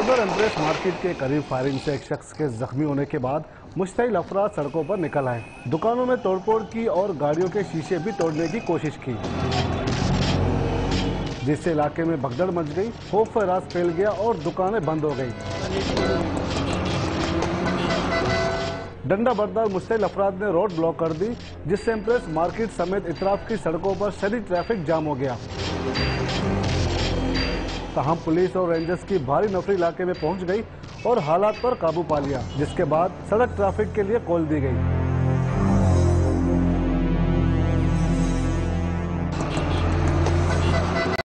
सदर empress market के करीब फायरिंग से एक शख्स के जख्मी होने के बाद मुश्तइल अफराद सड़कों पर निकल आए। दुकानों में तोड़फोड़ की और गाड़ियों के शीशे भी तोड़ने की कोशिश की, जिससे इलाके में भगदड़ मच गई, खौफ राज फैल गया और दुकानें बंद हो गई। डंडा बरदार मुश्तइल अफराद ने रोड ब्लॉक कर दी, जिससे एम्प्रेस मार्केट समेत इतराफ की सड़कों पर शदीद ट्रैफिक जाम हो गया। तहम पुलिस और रेंजर्स की भारी नफरी इलाके में पहुंच गई और हालात पर काबू पा लिया, जिसके बाद सड़क ट्रैफिक के लिए कॉल दी गई।